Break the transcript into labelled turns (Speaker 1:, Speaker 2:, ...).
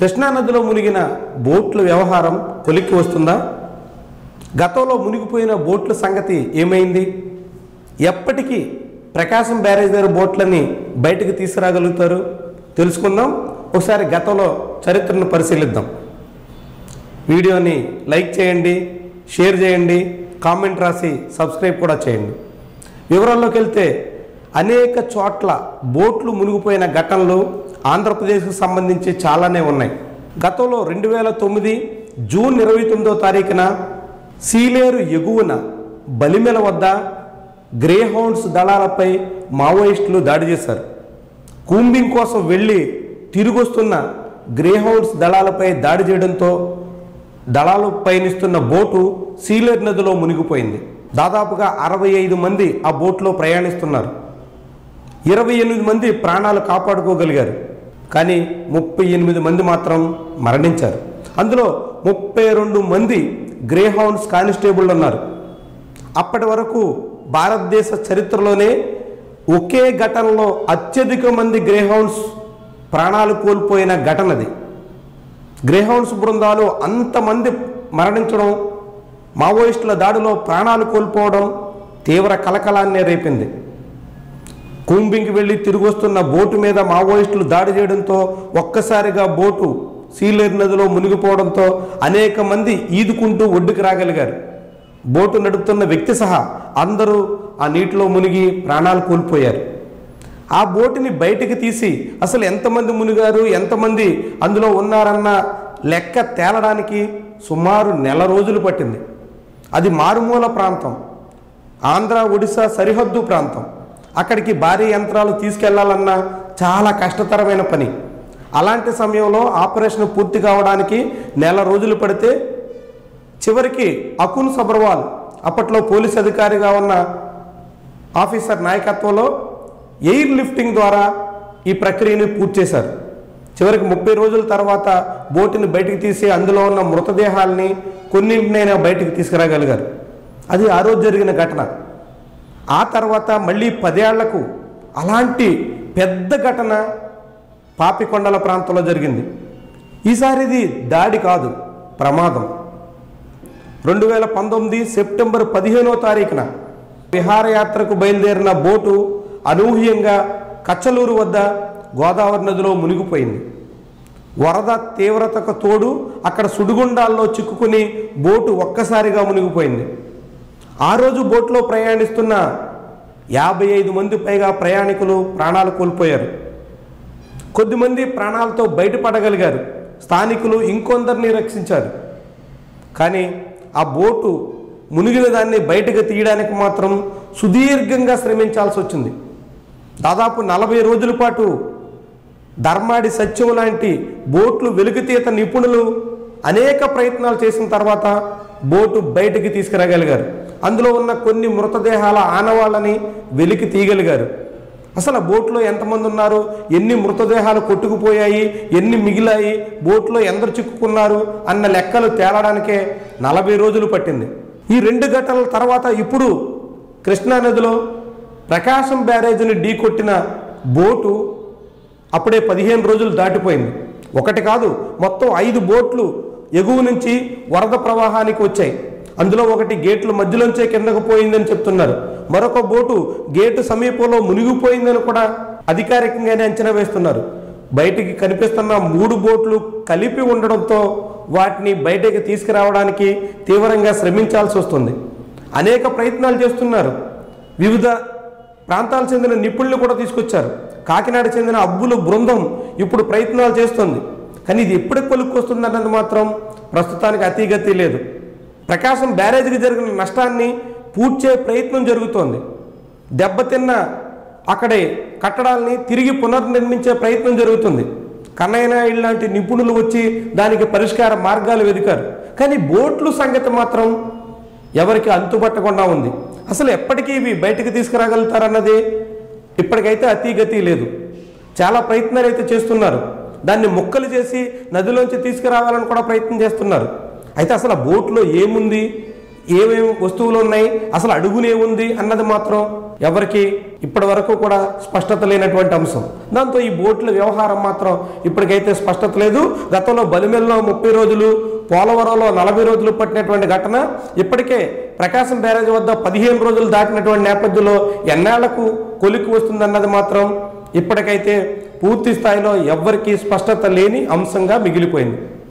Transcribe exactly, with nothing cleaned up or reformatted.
Speaker 1: కృష్ణా నదిలో మునిగిన బోట్ల వ్యవహారం కొలిక్కి వస్తుందా? గతంలో మునిగిపోయిన బోట్ల సంగతి ఏమైంది? ఎప్పటికీ ప్రకాశం బ్యారేజ్ దగ్గర బోట్లని బయటకు తీసుకురాగలుగుతారు? తెలుసుకుందాం. ఒకసారి గతంలో చరిత్రను పరిశీలిద్దాం. వీడియోని లైక్ చేయండి, షేర్ చేయండి, కామెంట్ రాసి సబ్స్క్రైబ్ కూడా చేయండి. వివరాల్లోకి వెళ్తే అనేక చోట్ల బోట్లు మునిగిపోయిన ఘటనలు ఆంధ్రప్రదేశ్కు సంబంధించి చాలానే ఉన్నాయి. గతంలో రెండు వేల తొమ్మిది జూన్ ఇరవై తొమ్మిదో తారీఖున సీలేరు ఎగువన బలిమెల వద్ద గ్రేహౌండ్స్ దళాలపై మావోయిస్టులు దాడి చేశారు. కూంబింగ్ కోసం వెళ్ళి తిరిగొస్తున్న గ్రేహౌండ్స్ దళాలపై దాడి చేయడంతో దళాలు పయనిస్తున్న బోటు సీలేరు నదిలో మునిగిపోయింది. దాదాపుగా అరవై ఐదు మంది ఆ బోట్లో ప్రయాణిస్తున్నారు. ఇరవై ఎనిమిది మంది ప్రాణాలు కాపాడుకోగలిగారు. కానీ ముప్పై ఎనిమిది మంది మాత్రం మరణించారు. అందులో ముప్పై రెండు మంది గ్రేహౌండ్స్ కానిస్టేబుల్ ఉన్నారు. అప్పటి వరకు భారతదేశ చరిత్రలోనే ఒకే ఘటనలో అత్యధిక మంది గ్రేహౌండ్స్ ప్రాణాలు కోల్పోయిన ఘటనది. గ్రేహౌండ్స్ బృందాలు అంతమంది మరణించడం, మావోయిస్టుల దాడిలో ప్రాణాలు కోల్పోవడం తీవ్ర కలకలాన్నే రేపింది. కూంబింగ్కి వెళ్ళి తిరిగి వస్తున్న బోటు మీద మావోయిస్టులు దాడి చేయడంతో ఒక్కసారిగా బోటు సీలేరు నదిలో మునిగిపోవడంతో అనేక మంది ఈదుకుంటూ ఒడ్డుకు రాగలిగారు. బోటు నడుపుతున్న వ్యక్తి సహా అందరూ ఆ నీటిలో మునిగి ప్రాణాలు కోల్పోయారు. ఆ బోటుని బయటికి తీసి అసలు ఎంతమంది మునిగారు, ఎంతమంది అందులో ఉన్నారన్న లెక్క తేలడానికి సుమారు నెల రోజులు పట్టింది. అది మారుమూల ప్రాంతం, ఆంధ్ర ఒడిశా సరిహద్దు ప్రాంతం. అక్కడికి భారీ యంత్రాలు తీసుకెళ్లాలన్నా చాలా కష్టతరమైన పని. అలాంటి సమయంలో ఆపరేషన్ పూర్తి కావడానికి నెల రోజులు పడితే చివరికి అకున్ సబర్వాల్ అప్పట్లో పోలీస్ అధికారిగా ఉన్న ఆఫీసర్ నాయకత్వంలో ఎయిర్ లిఫ్టింగ్ ద్వారా ఈ ప్రక్రియను పూర్తి చేశారు. చివరికి ముప్పై రోజుల తర్వాత బోటుని బయటికి తీసి అందులో ఉన్న మృతదేహాలని కొన్నింటినైనా బయటికి తీసుకురాగలిగారు. అది ఆ రోజు జరిగిన ఘటన. ఆ తర్వాత మళ్ళీ పదేళ్లకు అలాంటి పెద్ద ఘటన పాపికొండల ప్రాంతంలో జరిగింది. ఈసారి ఇది దాడి కాదు, ప్రమాదం. రెండు వేల పంతొమ్మిది సెప్టెంబర్ పదిహేనో తారీఖున విహారయాత్రకు బయలుదేరిన బోటు అనూహ్యంగా కచ్చలూరు వద్ద గోదావరి నదిలో మునిగిపోయింది. వరద తీవ్రతకు తోడు అక్కడ సుడిగుండాల్లో చిక్కుకుని బోటు ఒక్కసారిగా మునిగిపోయింది. ఆ రోజు బోట్లో ప్రయాణిస్తున్న యాభై ఐదు మంది పైగా ప్రయాణికులు ప్రాణాలు కోల్పోయారు. కొద్దిమంది ప్రాణాలతో బయటపడగలిగారు. స్థానికులు ఇంకొందరిని రక్షించారు. కానీ ఆ బోటు మునిగిన దాన్ని బయటకు తీయడానికి మాత్రం సుదీర్ఘంగా శ్రమించాల్సి వచ్చింది. దాదాపు నలభై రోజుల పాటు ధర్మాడి సత్యం లాంటి బోట్లు వెలికితీత నిపుణులు అనేక ప్రయత్నాలు చేసిన తర్వాత బోటు బయటికి తీసుకురాగలిగారు. అందులో ఉన్న కొన్ని మృతదేహాల ఆనవాళ్ళని వెలికి తీయగలిగారు. అసలు బోట్లో ఎంతమంది ఉన్నారు, ఎన్ని మృతదేహాలు కొట్టుకుపోయాయి, ఎన్ని మిగిలాయి, బోట్లో ఎందరు చిక్కుకున్నారు అన్న లెక్కలు తేలడానికే నలభై రోజులు పట్టింది. ఈ రెండు ఘటనల తర్వాత ఇప్పుడు కృష్ణానదిలో ప్రకాశం బ్యారేజీని ఢీకొట్టిన బోటు అప్పుడే పదిహేను రోజులు దాటిపోయింది. ఒకటి కాదు, మొత్తం ఐదు బోట్లు ఎగువ నుంచి వరద ప్రవాహానికి వచ్చాయి. అందులో ఒకటి గేట్ల మధ్యలోంచే కిందకు పోయిందని చెప్తున్నారు. మరొక బోటు గేటు సమీపంలో మునిగిపోయిందని కూడా అధికారికంగానే అంచనా వేస్తున్నారు. బయటికి కనిపిస్తున్న మూడు బోట్లు కలిపి ఉండడంతో వాటిని బయటకి తీసుకురావడానికి తీవ్రంగా శ్రమించాల్సి వస్తుంది. అనేక ప్రయత్నాలు చేస్తున్నారు. వివిధ ప్రాంతాలకు చెందిన నిపుణులు కూడా తీసుకొచ్చారు. కాకినాడ చెందిన అబ్బుల బృందం ఇప్పుడు ప్రయత్నాలు చేస్తుంది. కానీ ఇది ఎప్పటికి కొలుక్కొస్తుందన్నది మాత్రం ప్రస్తుతానికి అతిగతి లేదు. ప్రకాశం బ్యారేజీకి జరిగిన నష్టాన్ని పూడ్చే ప్రయత్నం జరుగుతోంది. దెబ్బతిన్న అక్కడే కట్టడాల్ని తిరిగి పునర్నిర్మించే ప్రయత్నం జరుగుతుంది. కన్నయ్య నాయుడు లాంటి నిపుణులు వచ్చి దానికి పరిష్కార మార్గాలు వెదికారు. కానీ బోట్లు సంగతి మాత్రం ఎవరికి అంతుపట్టకుండా ఉంది. అసలు ఎప్పటికీ ఇవి బయటకు తీసుకురాగలుగుతారన్నది ఇప్పటికైతే అతిగతి లేదు. చాలా ప్రయత్నాలు అయితే చేస్తున్నారు. దాన్ని ముక్కలు చేసి నదిలోంచి తీసుకురావాలని కూడా ప్రయత్నం చేస్తున్నారు. అయితే అసలు ఆ బోట్లో ఏముంది, ఏమేమి వస్తువులు ఉన్నాయి, అసలు అడుగునేముంది అన్నది మాత్రం ఎవరికి ఇప్పటి వరకు కూడా స్పష్టత లేనటువంటి అంశం. దాంతో ఈ బోట్ల వ్యవహారం మాత్రం ఇప్పటికైతే స్పష్టత లేదు. గతంలో బలిమెల్లో ముప్పై రోజులు, పోలవరంలో నలభై రోజులు పట్టినటువంటి ఘటన ఇప్పటికే ప్రకాశం బ్యారేజ్ వద్ద పదిహేను రోజులు దాటినటువంటి నేపథ్యంలో ఎన్నాళ్లకు కొలిక్కి వస్తుందన్నది మాత్రం ఇప్పటికైతే పూర్తి స్థాయిలో ఎవ్వరికీ స్పష్టత లేని అంశంగా మిగిలిపోయింది.